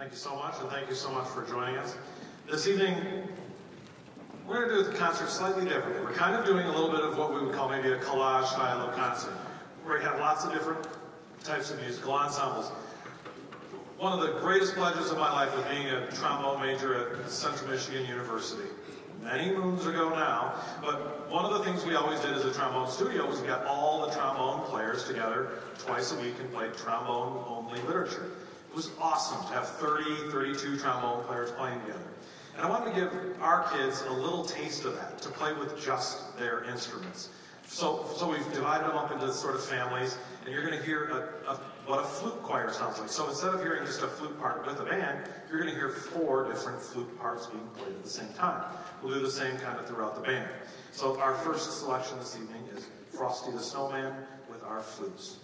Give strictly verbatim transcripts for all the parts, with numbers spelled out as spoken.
Thank you so much, and thank you so much for joining us. This evening, we're going to do the concert slightly differently. We're kind of doing a little bit of what we would call maybe a collage style of concert, where we have lots of different types of musical ensembles. One of the greatest pleasures of my life was being a trombone major at Central Michigan University. Many moons ago now, but one of the things we always did as a trombone studio was we got all the trombone players together twice a week and played trombone-only literature. It was awesome to have thirty, thirty-two trombone players playing together. And I wanted to give our kids a little taste of that, to play with just their instruments. So, so we've divided them up into sort of families, and you're going to hear a, a, what a flute choir sounds like. So instead of hearing just a flute part with a band, you're going to hear four different flute parts being played at the same time. We'll do the same kind of throughout the band. So our first selection this evening is Frosty the Snowman with our flutes.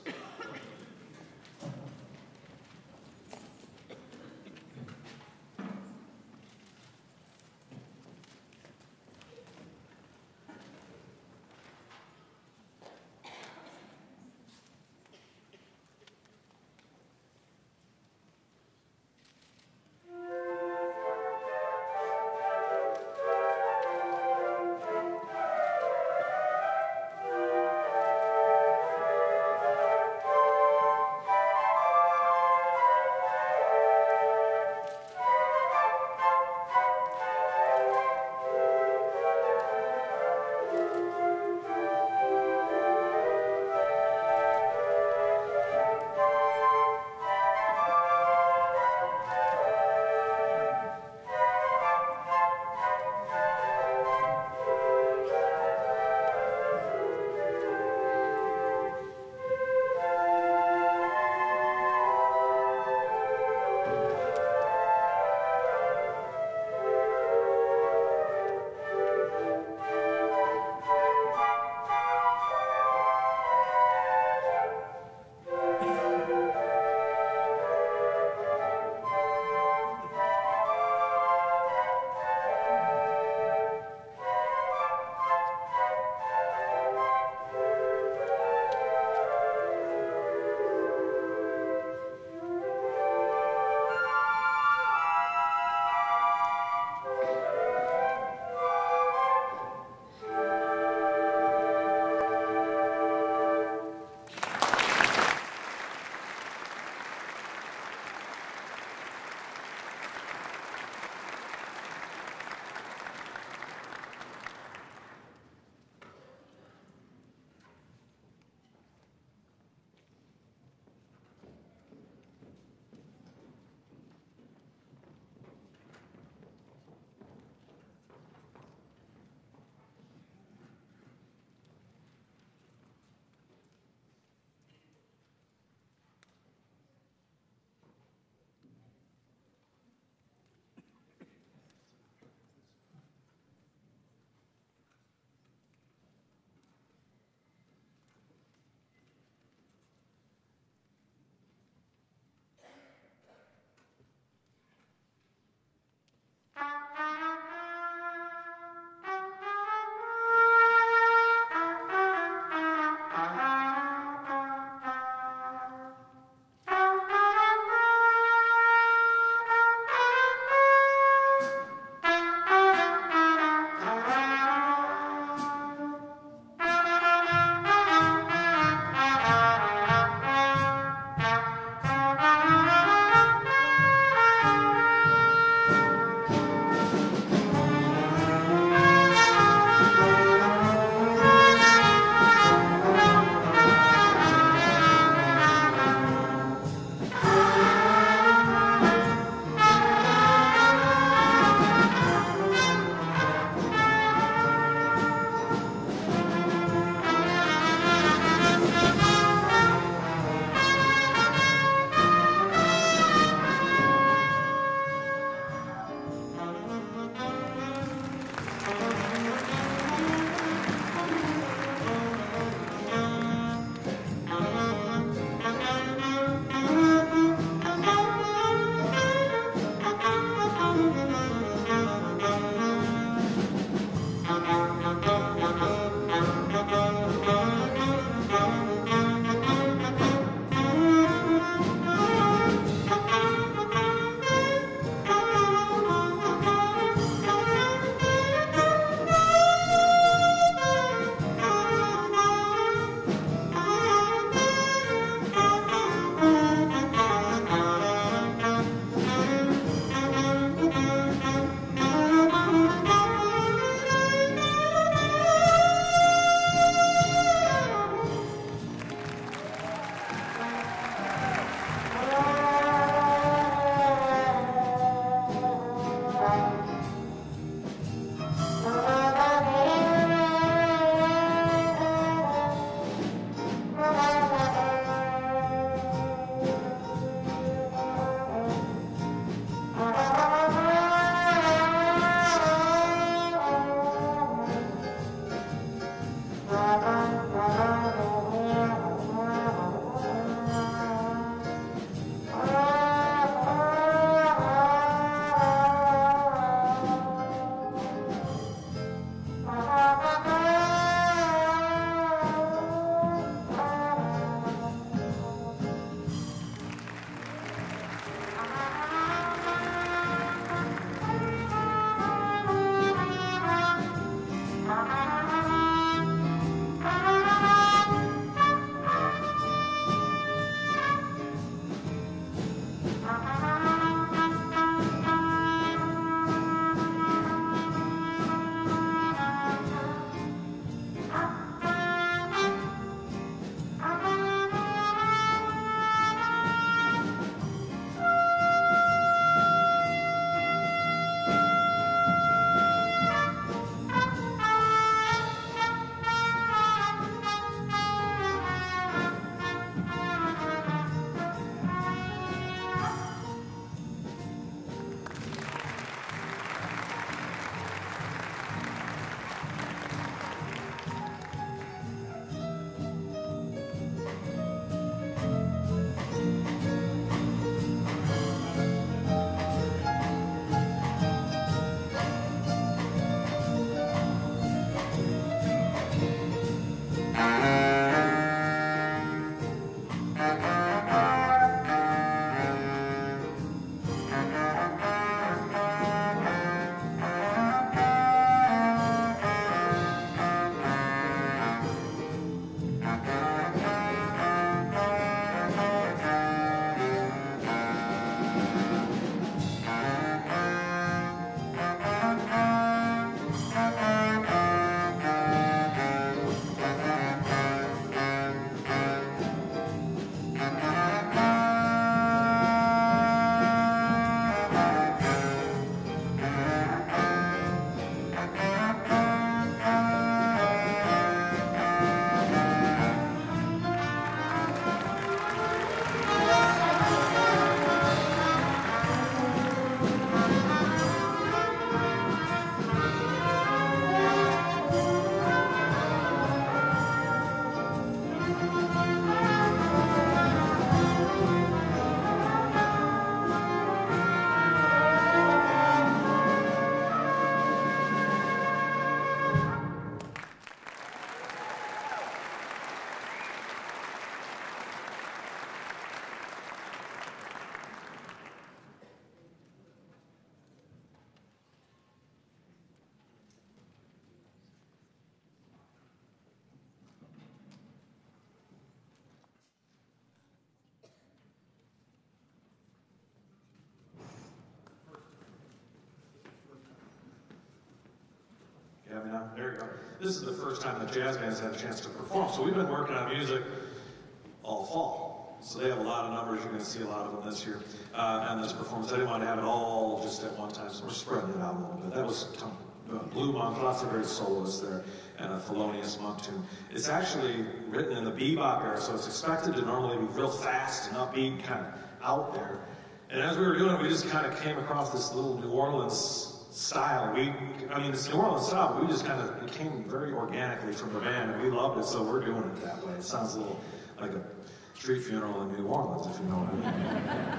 You have me now? There you go. This is the first time the jazz band's had a chance to perform. So we've been working on music all fall. So they have a lot of numbers. You're going to see a lot of them this year uh, on this performance. I didn't want to have it all just at one time, so we're spreading it out a little bit. That was uh, Blue Monk, lots of great soloists there, and a Thelonious Monk tune. It's actually written in the bebop era, so it's expected to normally be real fast and upbeat, kind of out there. And as we were doing it, we just kind of came across this little New Orleans style. We, I mean, it's New Orleans style, but we just kind of, it came very organically from the band, and we loved it, so we're doing it that way. It sounds a little like a street funeral in New Orleans, if you know what I mean.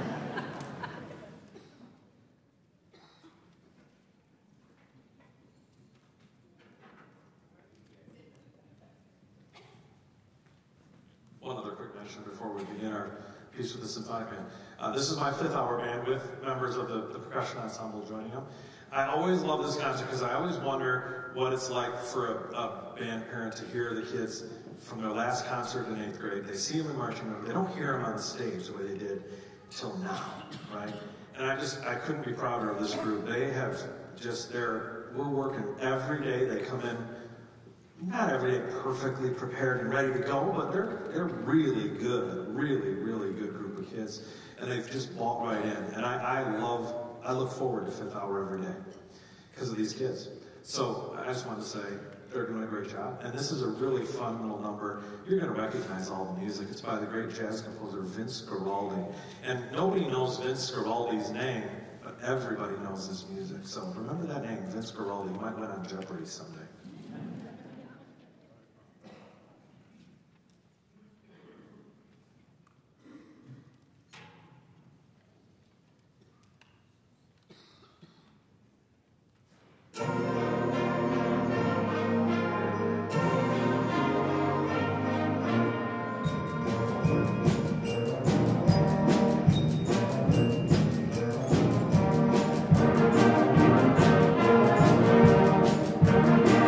One other quick mention before we begin our piece with the symphonic band. Uh, this is my fifth hour band with members of the, the percussion ensemble joining them. I always love this concert because I always wonder what it's like for a, a band parent to hear the kids from their last concert in eighth grade. They see them in marching band, they don't hear them on the stage the way they did till now, right? And I just, I couldn't be prouder of this group. They have just, they're, we're working every day. They come in, not every day perfectly prepared and ready to go, but they're, they're really good, really, really good group of kids. And they've just bought right in. And I, I love, I look forward to fifth hour every day because of these kids. So I just wanted to say they're doing a great job. And this is a really fun little number. You're going to recognize all the music. It's by the great jazz composer Vince Guaraldi. And nobody knows Vince Guaraldi's name, but everybody knows his music. So remember that name, Vince Guaraldi. You might win on Jeopardy someday. Thank you.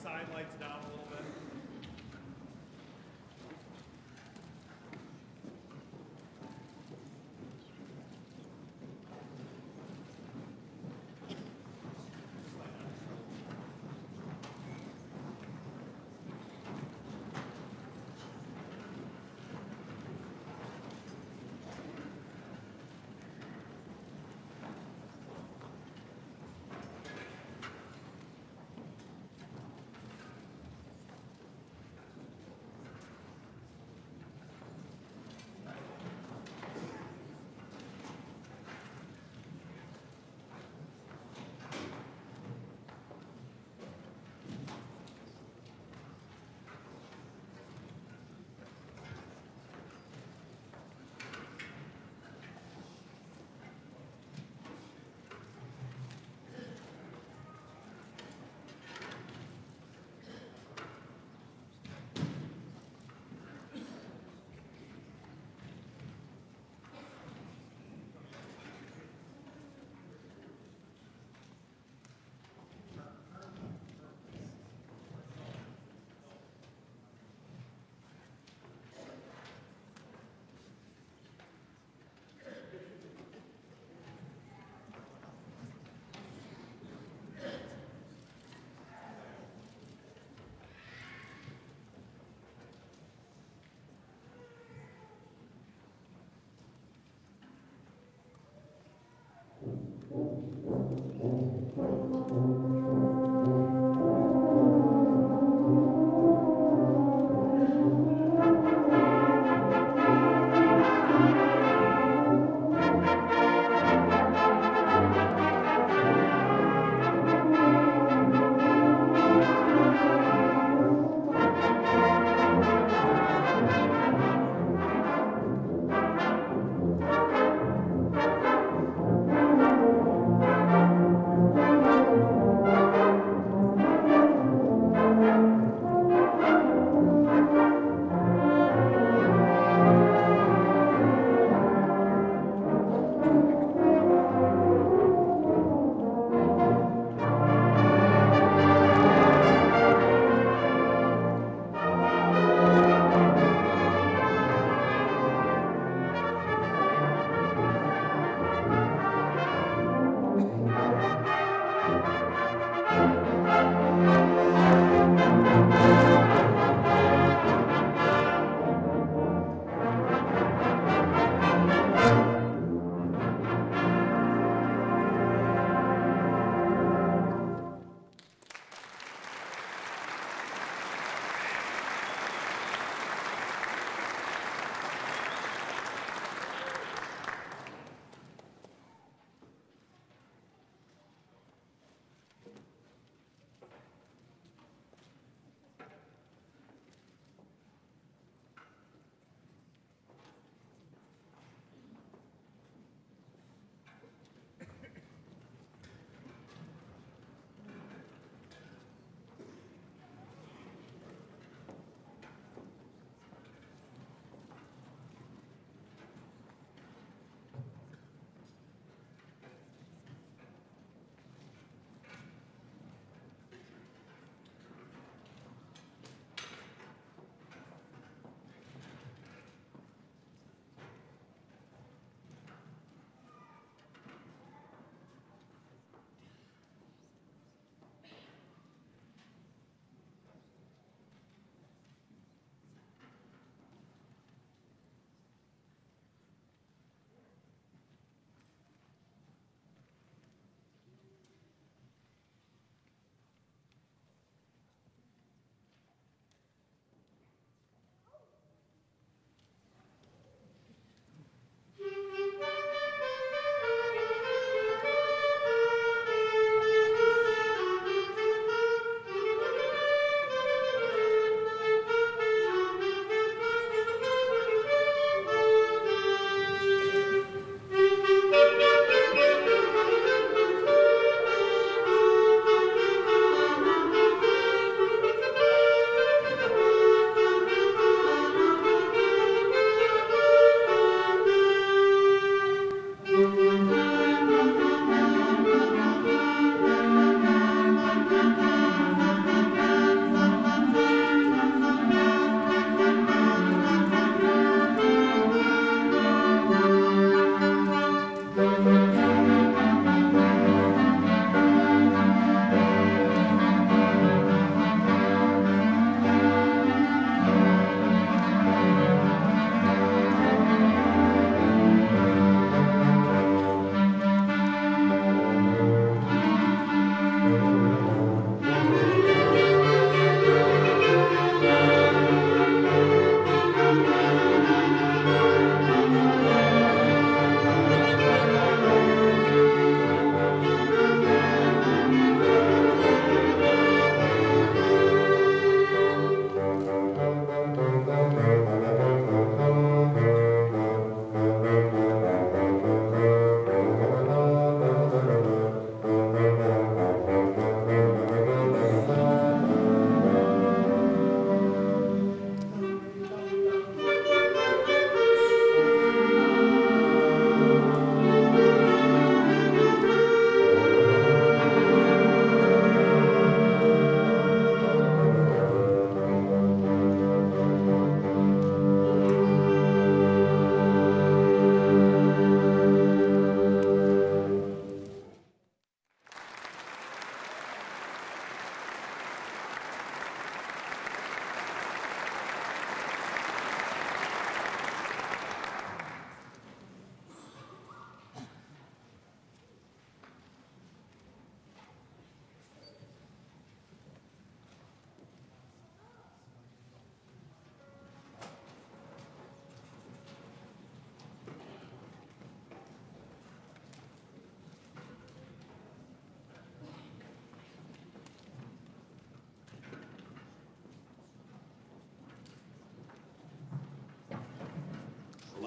side lights down a little bit.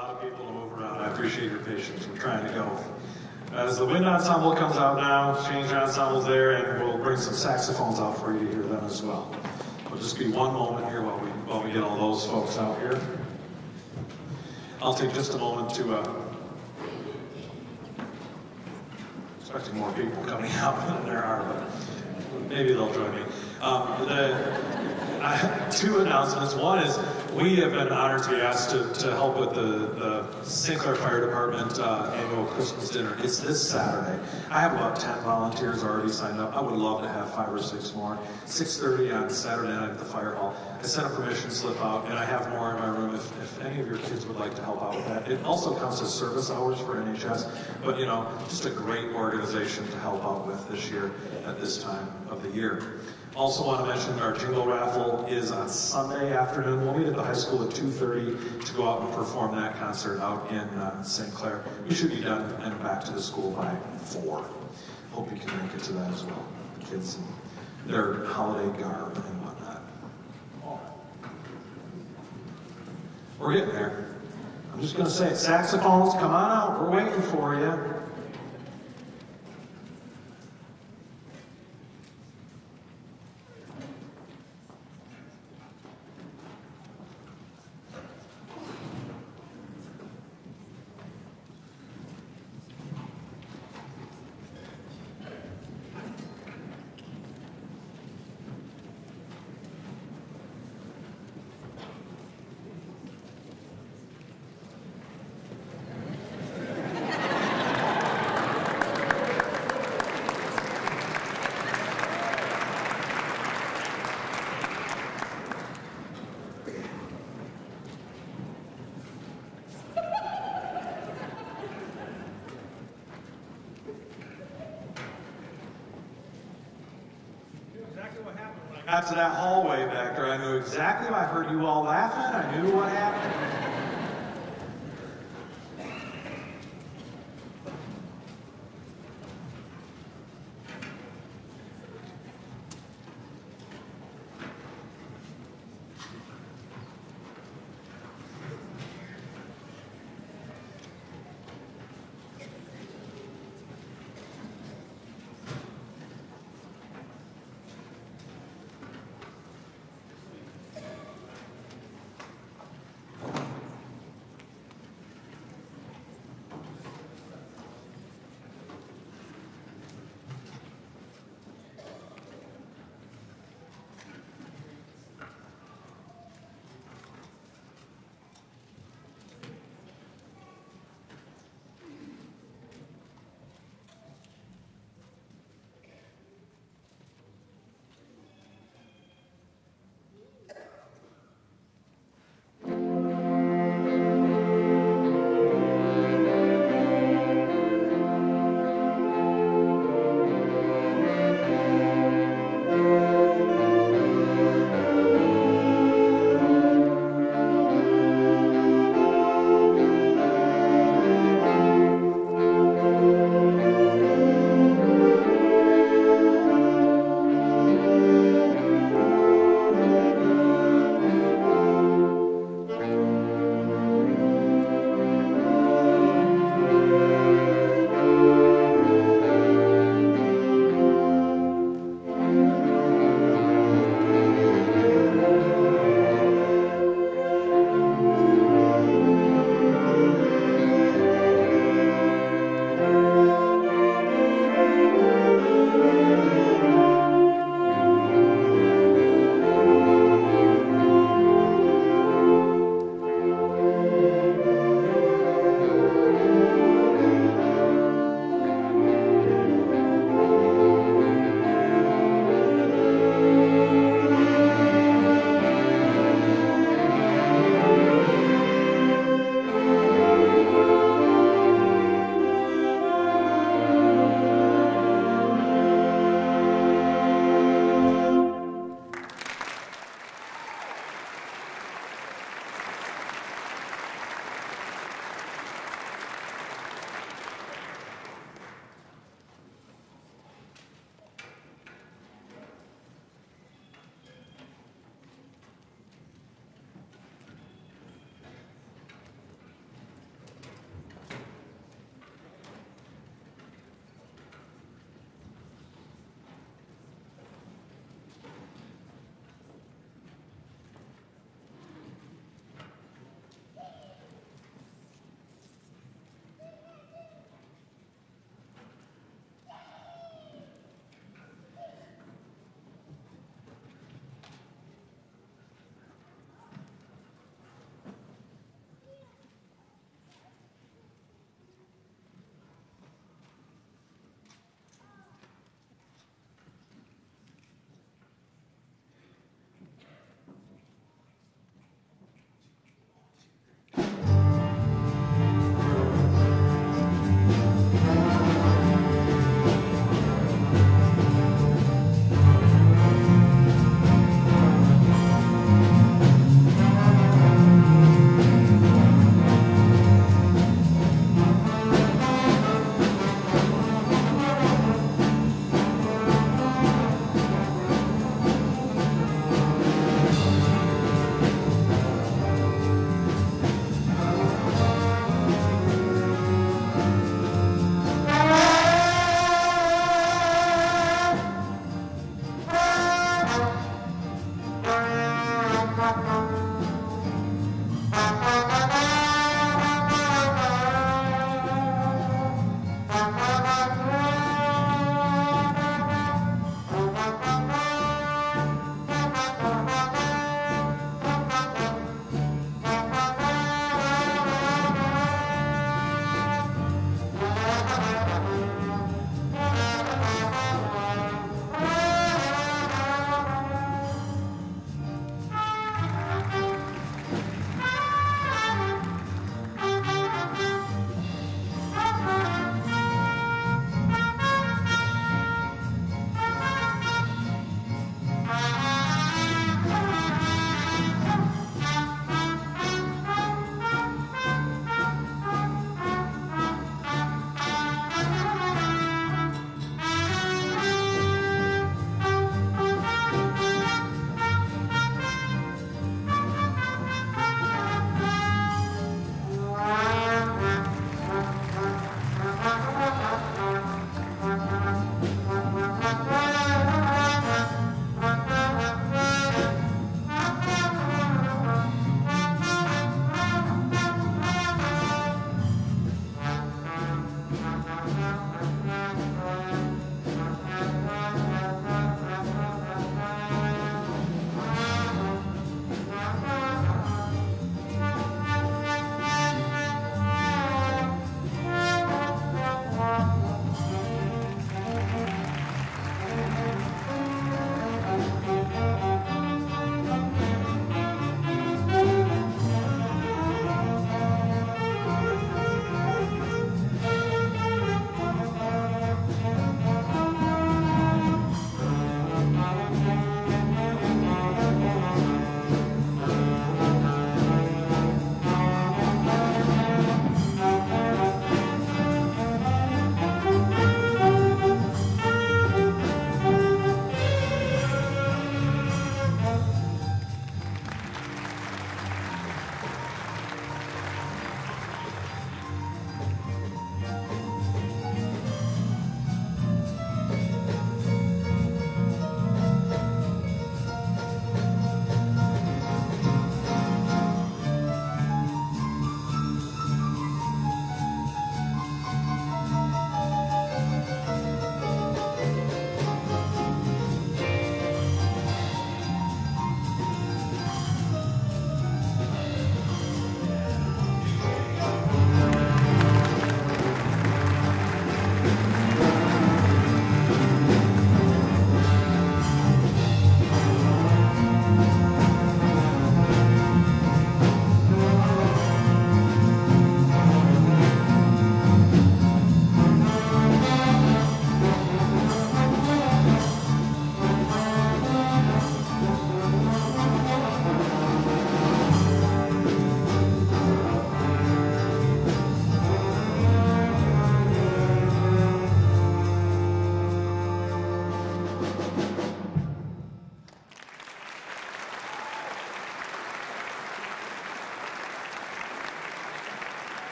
lot of people to move around. I appreciate your patience. We're trying to go. As the wind ensemble comes out now, change ensemble's there, and we'll bring some saxophones out for you to hear them as well. It'll just be one moment here while we while we get all those folks out here. I'll take just a moment to. Uh, expecting more people coming out than there are, but maybe they'll join me. Um, the, I have two announcements. One is we have been honored to be asked to, to help with the, the Saint Clair Fire Department uh, annual Christmas dinner. It's this Saturday. I have about ten volunteers already signed up. I would love to have five or six more. six thirty on Saturday night at the fire hall. I sent a permission slip out, and I have more in my room if, if any of your kids would like to help out with that. It also counts as service hours for N H S, but you know, just a great organization to help out with this year at this time of the year. Also want to mention our jingle raffle is on Sunday afternoon. We'll meet at the high school at two thirty to go out and perform that concert out in uh, Saint Clair. We should be done and back to the school by four. Hope you can make it to that as well. The kids in their holiday garb and whatnot. We're getting there. I'm just going to say it. Saxophones, come on out. We're waiting for you. Got to that hallway back there. I knew exactly. I heard you all laughing. I knew what happened.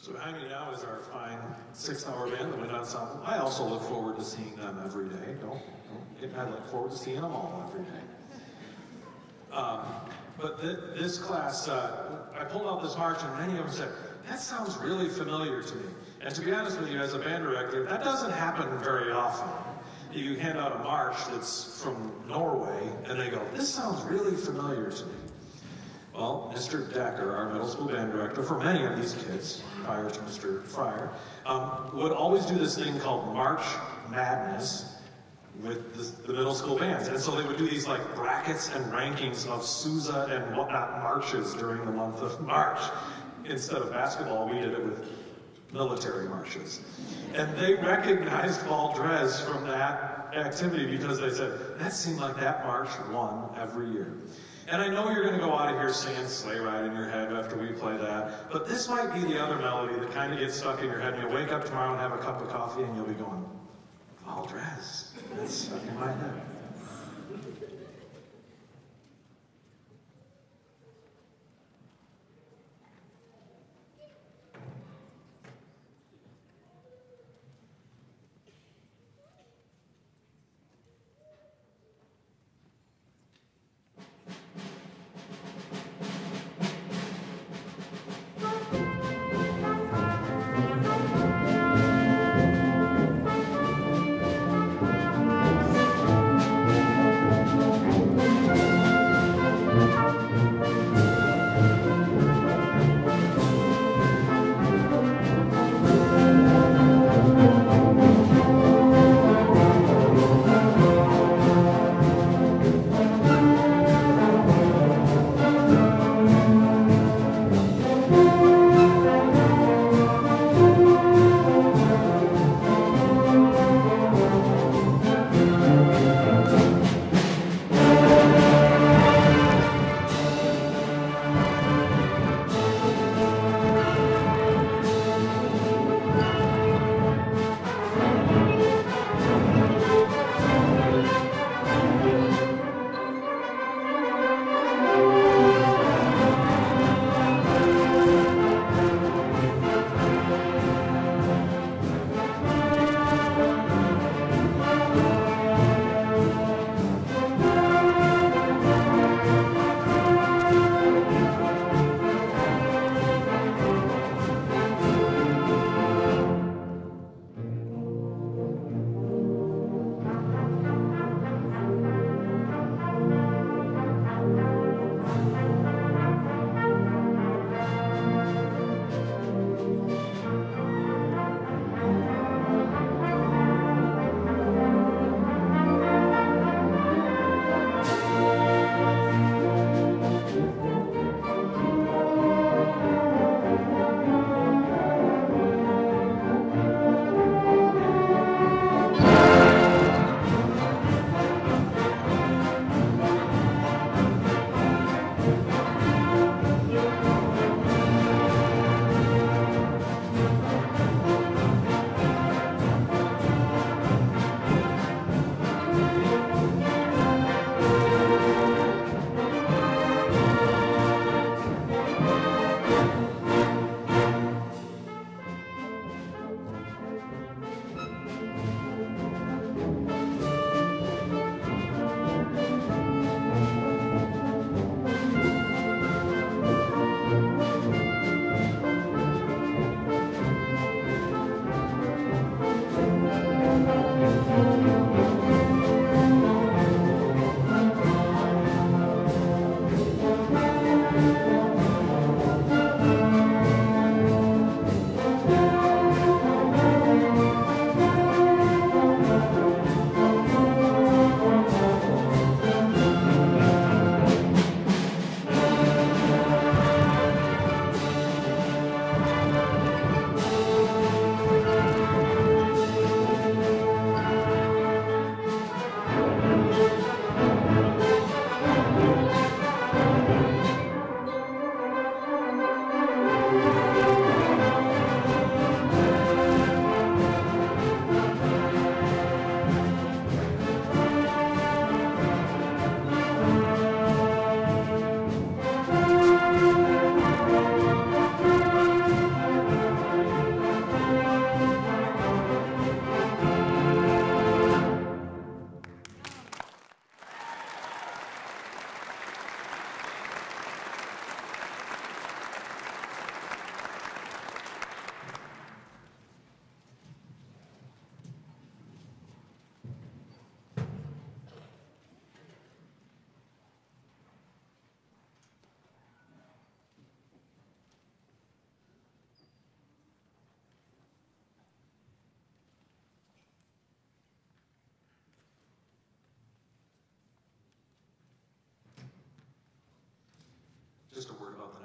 So behind me now is our fine six-hour band, the Wind Ensemble. I also look forward to seeing them every day. Don't, don't, I look forward to seeing them all every day. Um, but th this class, uh, I pulled out this march and many of them said, that sounds really familiar to me. And to be honest with you, as a band director, that doesn't happen very often. You hand out a march that's from Norway, and they go, this sounds really familiar to me. Well, Mister Decker, our middle school band director, for many of these kids, prior to Mister Fryer, um, would always do this thing called March Madness with the, the middle school bands. And so they would do these like brackets and rankings of Sousa and whatnot marches during the month of March. Instead of basketball, we did it with military marches. And they recognized Valdres from that activity because they said, that seemed like that march won every year. And I know you're going to go out of here singing Sleigh Ride in your head after we play that, but this might be the other melody that kind of gets stuck in your head, and you'll wake up tomorrow and have a cup of coffee and you'll be going, Valdres, that's stuck in my head.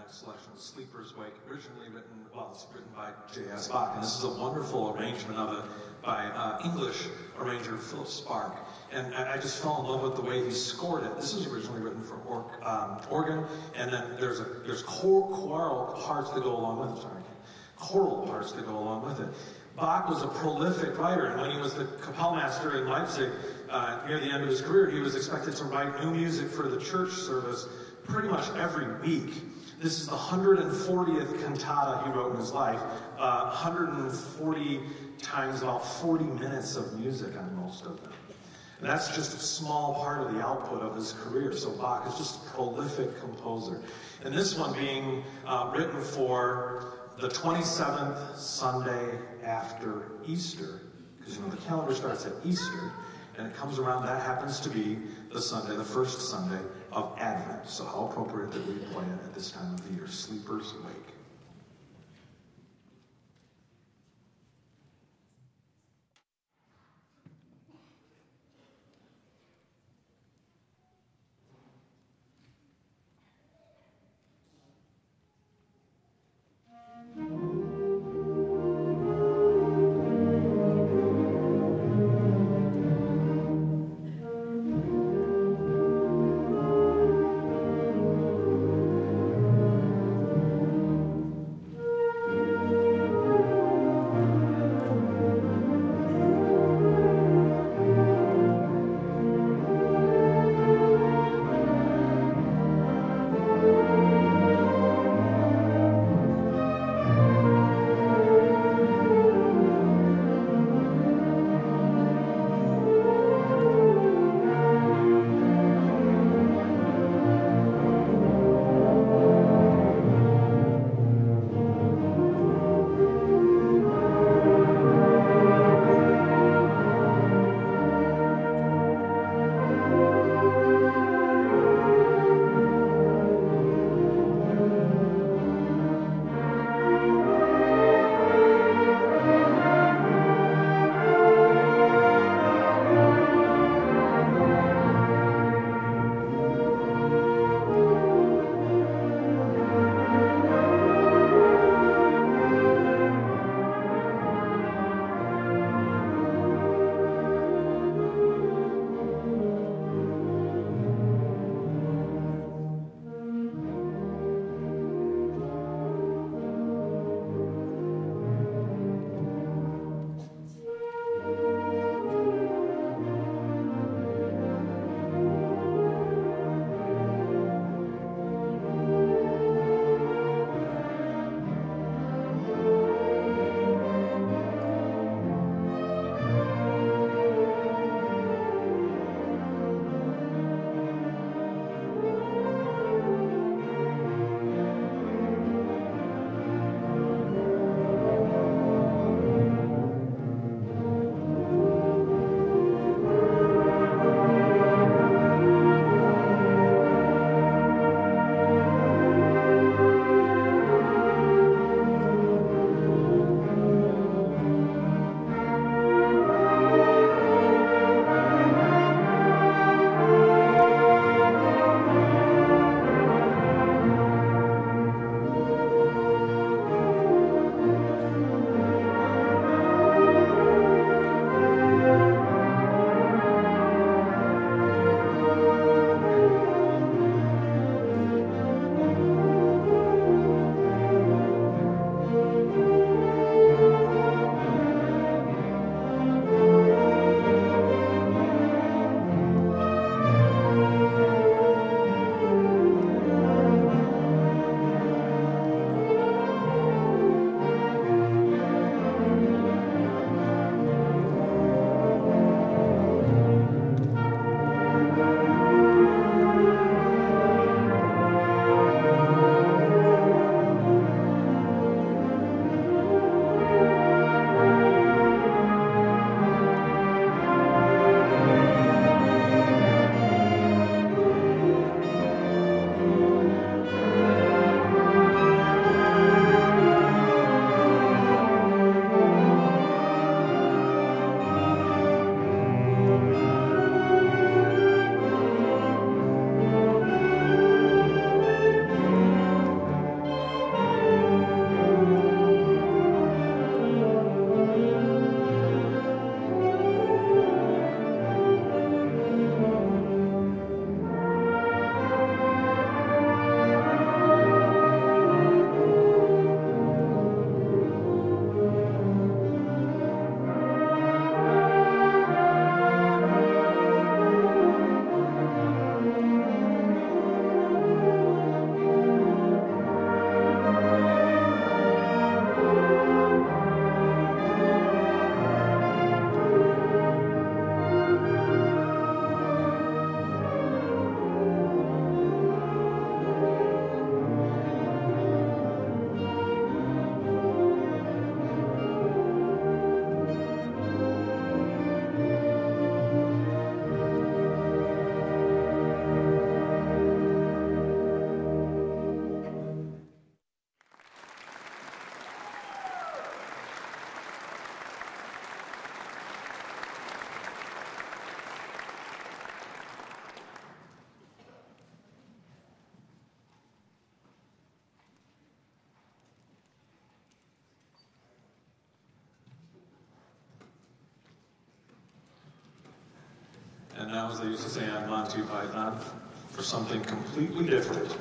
next selection is Sleeper's Wake, originally written, well, it's written by J S Bach, and this is a wonderful arrangement of it by uh, English arranger Philip Spark. And I, I just fell in love with the way he scored it. This is originally written for or, um, organ, and then there's a there's chor choral parts that go along with it. Sorry, choral parts that go along with it. Bach was a prolific writer, and when he was the Kapellmeister in Leipzig, uh, near the end of his career, he was expected to write new music for the church service pretty much every week. This is the one hundred fortieth cantata he wrote in his life, uh, one hundred forty times about forty minutes of music on most of them. And that's just a small part of the output of his career. So Bach is just a prolific composer. And this one being uh, written for the twenty-seventh Sunday after Easter, because you know the calendar starts at Easter, and it comes around, that happens to be the Sunday, the first Sunday of Advent. So how appropriate that we play it at this time of the year, Sleeper's Wake. And now, as they used to say on Monty Python, for something completely different.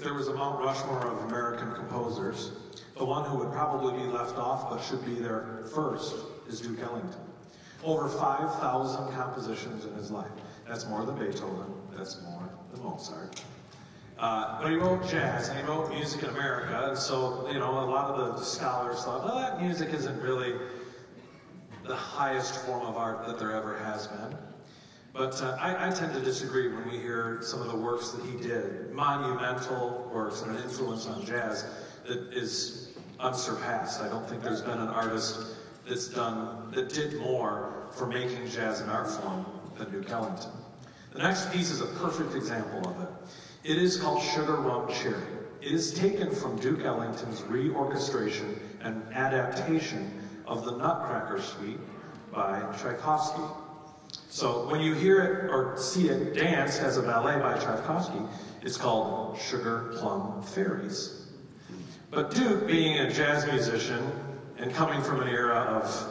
if there was a Mount Rushmore of American composers, the one who would probably be left off but should be there first is Duke Ellington. Over five thousand compositions in his life. That's more than Beethoven, that's more than Mozart. Uh, but he wrote jazz, and he wrote music in America, and so, you know, a lot of the scholars thought, well, that music isn't really the highest form of art that there ever has been. But uh, I, I tend to disagree when we hear some of the works that he did, monumental works and an influence on jazz that is unsurpassed. I don't think there's been an artist that's done, that did more for making jazz an art form than Duke Ellington. The next piece is a perfect example of it. It is called Sugar Rum Cherry. It is taken from Duke Ellington's reorchestration and adaptation of the Nutcracker Suite by Tchaikovsky. So when you hear it or see it danced as a ballet by Tchaikovsky, it's called Sugar Plum Fairies. But Duke, being a jazz musician and coming from an era of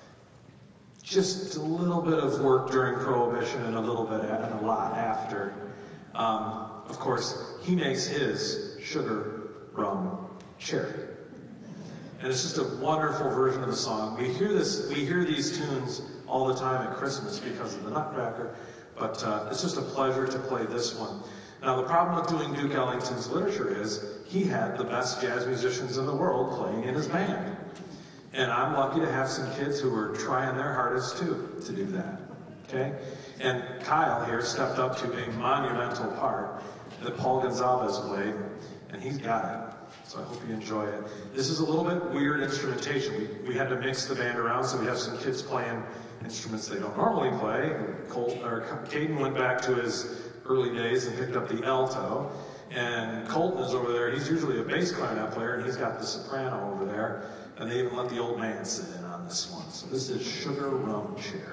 just a little bit of work during Prohibition and a little bit and a lot after, um, of course, he makes his Sugar Rum Cherry. And it's just a wonderful version of the song. We hear this, we hear these tunes all the time at Christmas because of the Nutcracker, but uh, it's just a pleasure to play this one. Now, the problem with doing Duke Ellington's literature is he had the best jazz musicians in the world playing in his band. And I'm lucky to have some kids who are trying their hardest too to do that, okay? And Kyle here stepped up to a monumental part that Paul Gonzalez played, and he's got it. So I hope you enjoy it. This is a little bit weird instrumentation. We, we had to mix the band around, so we have some kids playing instruments they don't normally play. Colt, or Caden went back to his early days and picked up the alto. And Colton is over there. He's usually a bass clarinet player, and he's got the soprano over there. And they even let the old man sit in on this one. So this is Sugar Rum Cherry.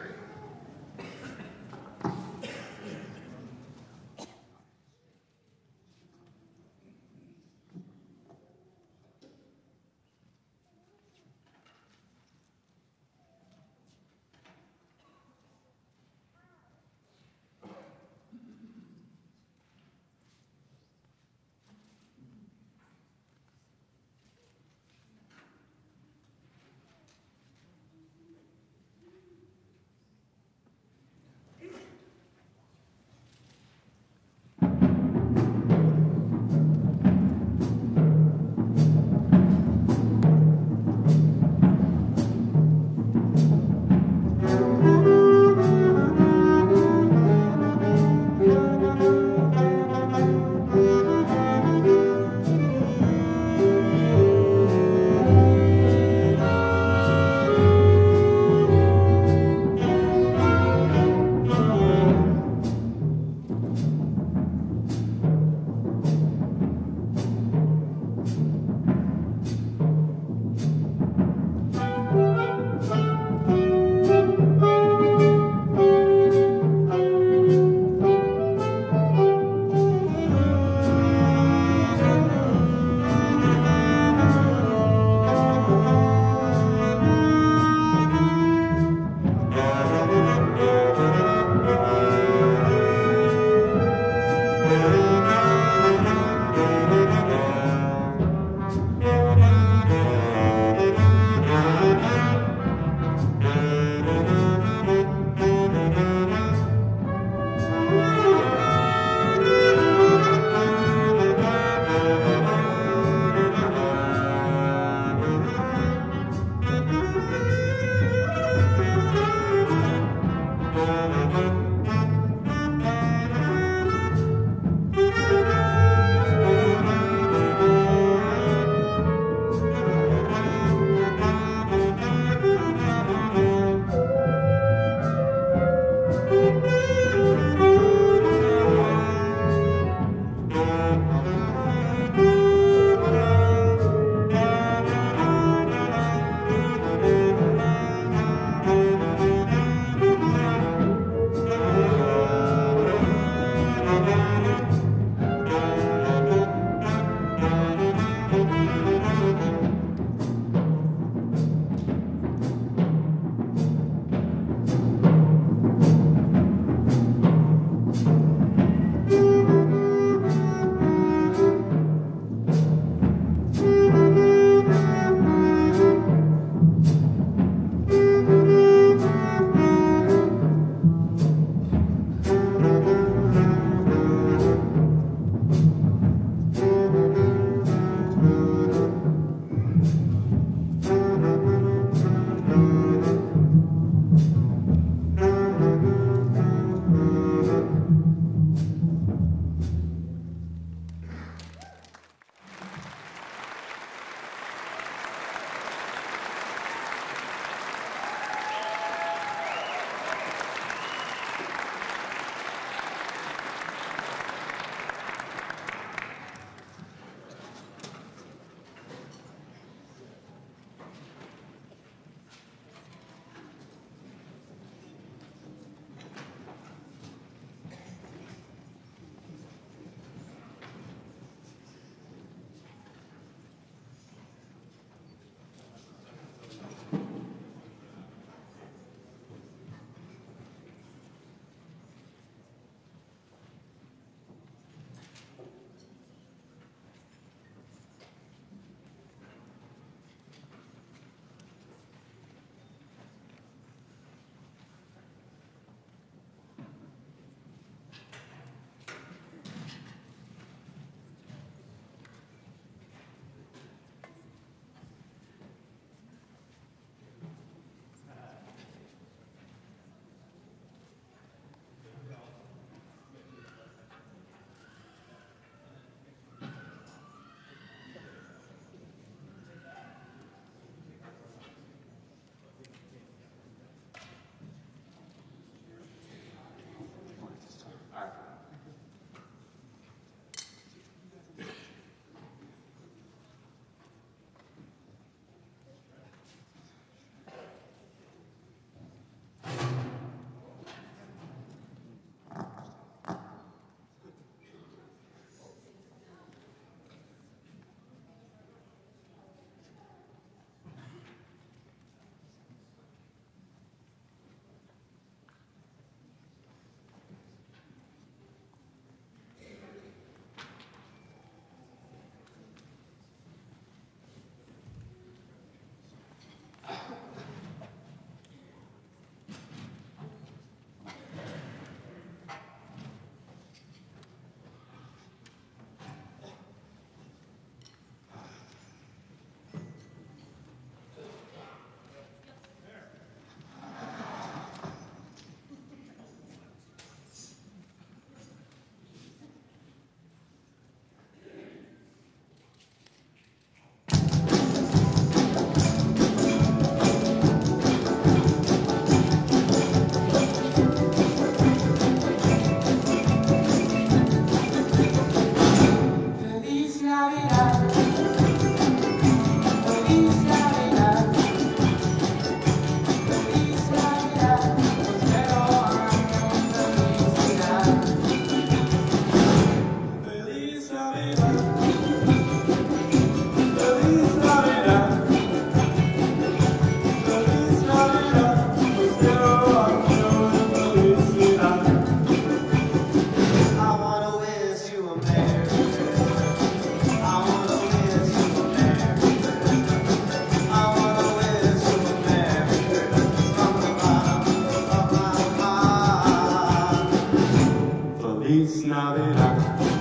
Feliz Navidad.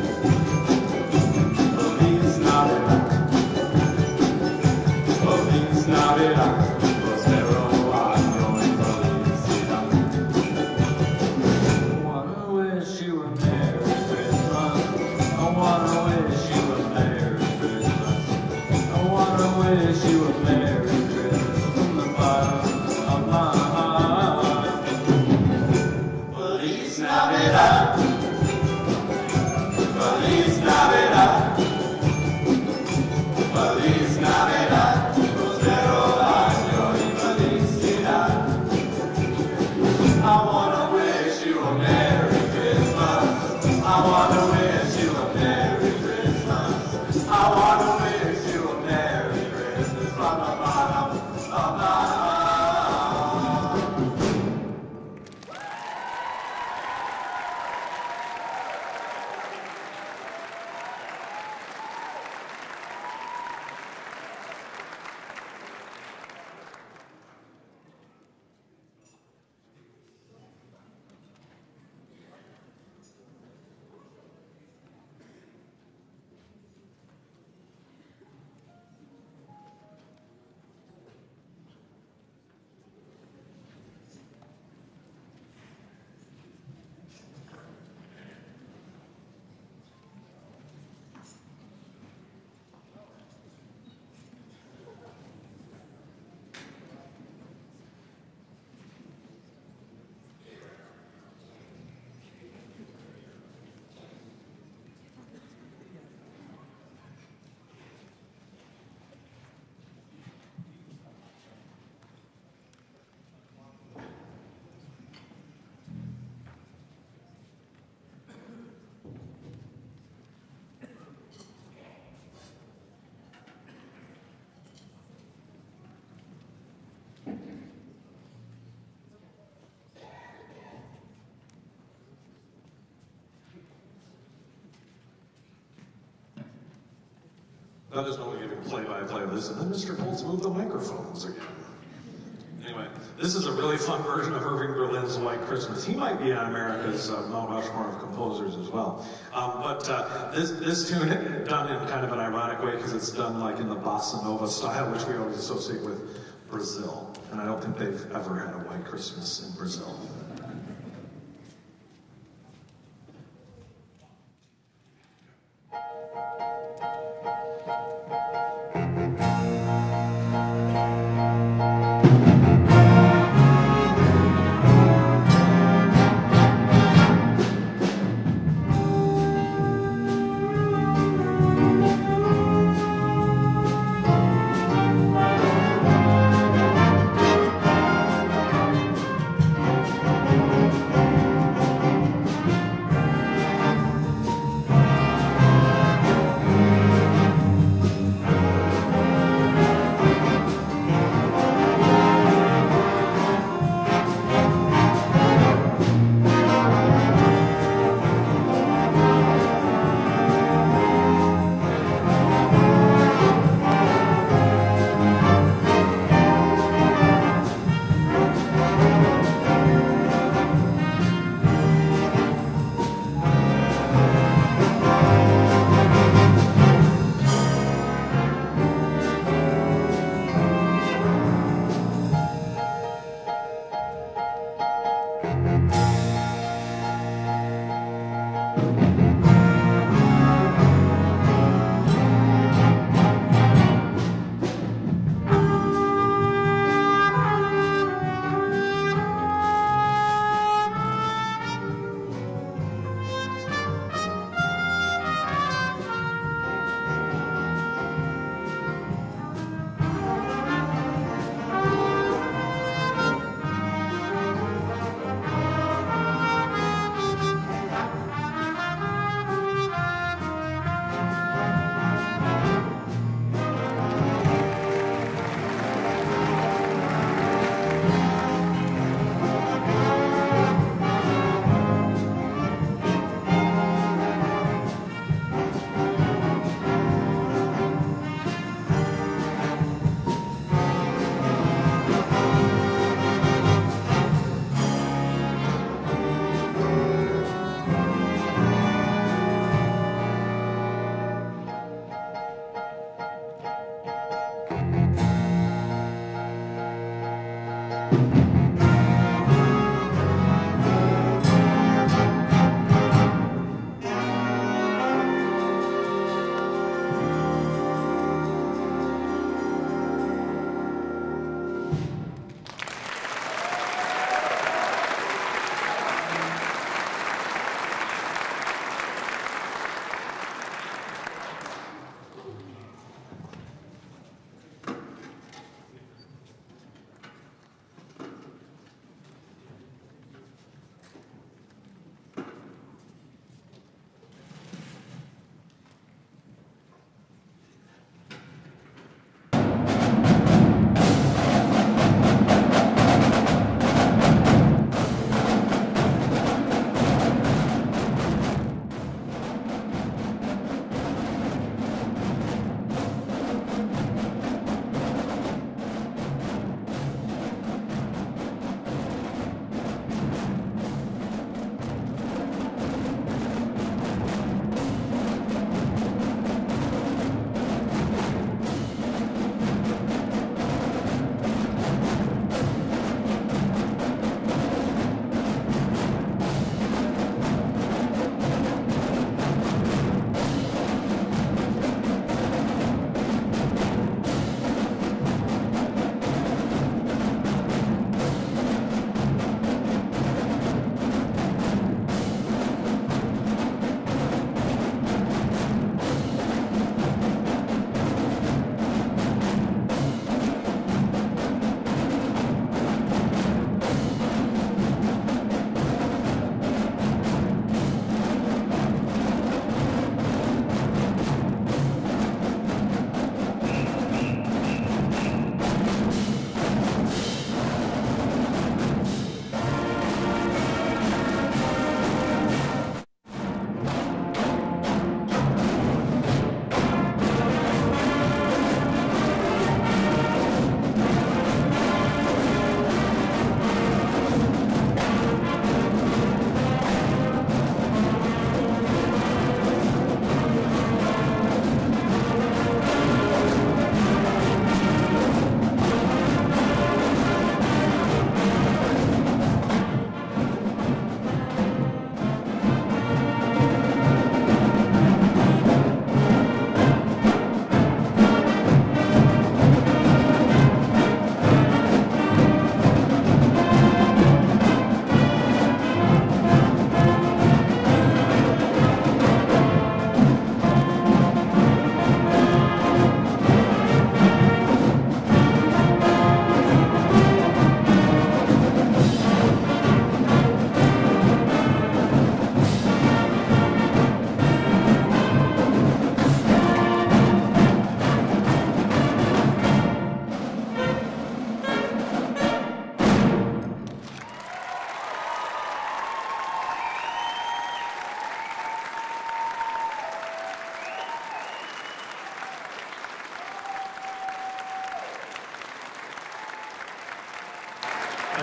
Feliz Navidad. Feliz Navidad. Prospero año y felicidad. I wanna wish you a Merry Christmas. I wanna wish you a Merry Christmas. I wanna wish you a Merry Christmas from the bottom of my heart. Feliz Navidad. Feliz Navidad. Feliz Navidad. Prospero año y felicidad. I wanna wish you a Merry Christmas. I wanna wish you a Merry Christmas. I wanna wish you a Merry Christmas from the bottom of my heart. That is only giving play-by-play of this, and then Mister Bolts moved the microphones again. Anyway, this is a really fun version of Irving Berlin's White Christmas. He might be on America's uh, Mount Rushmore of composers as well. Um, but uh, this, this tune is done in kind of an ironic way because it's done like in the bossa nova style, which we always associate with Brazil. And I don't think they've ever had a White Christmas in Brazil. Feliz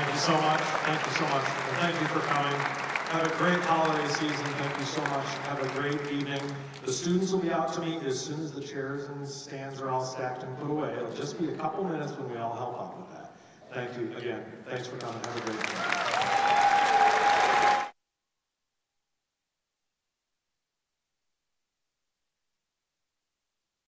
Thank you so much. Thank you so much. And thank you for coming. Have a great holiday season. Thank you so much. Have a great evening. The students will be out to meet as soon as the chairs and stands are all stacked and put away. It'll just be a couple minutes when we all help out with that. Thank you again. Thanks for coming. Have a great evening.